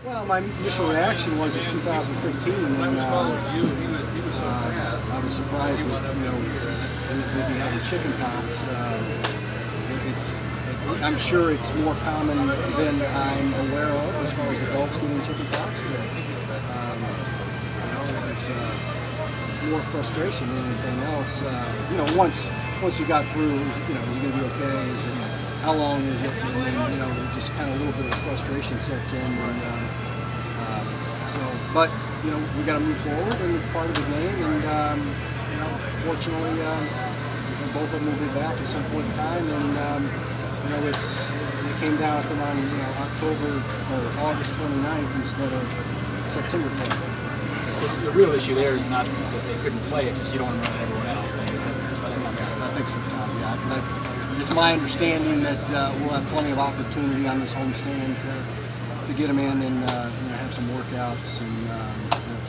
Well, my initial reaction was it's 2015, and I was surprised that we'd be having chicken pox. I'm sure it's more common than I'm aware of as far as adults getting chicken pox, but there's more frustration than anything else. Once you got through, is it going to be okay? Is it how long is it? And then just kind of a little bit of frustration sets in, and but we got to move forward, and it's part of the game. And fortunately, both of them will be back at some point in time, and it came down from on October or August 29th instead of September 10th. The real issue there is not that they couldn't play; it's just you don't want to run everyone else. I think so, Tom. Yeah, because it's my understanding that we'll have plenty of opportunity on this homestand to get them in and have some workouts and